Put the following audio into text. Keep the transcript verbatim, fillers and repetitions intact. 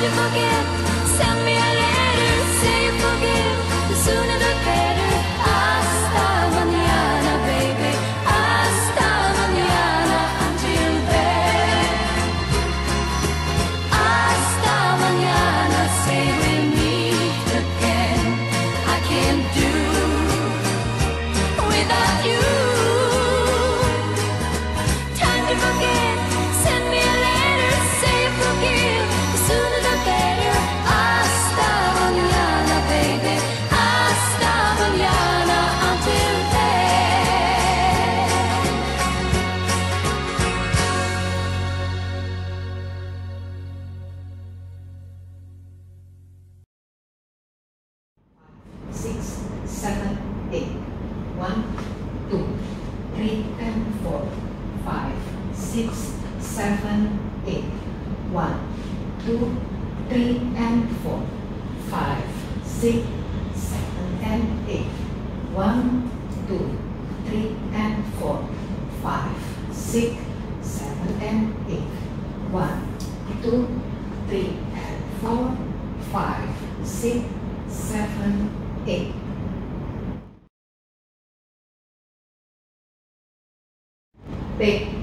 to forget. Send me a letter, say you forgive. The sooner the better. Hasta mañana, baby. Hasta mañana. Until then. Hasta mañana, say we'll meet again. I can't do without you. Time to forget. Send me a letter, say you forgive. The sooner the better. Hasta mañana, baby. Hasta mañana. Until then. Six, seven, eight. One, two, three, and four. Five, six, seven, eight. One, two, three, and four. Five, six, seven, and eight. One, two, three, and four. Five, six, seven, and eight. One, two, three, and four. Five, six, seven, eight. Take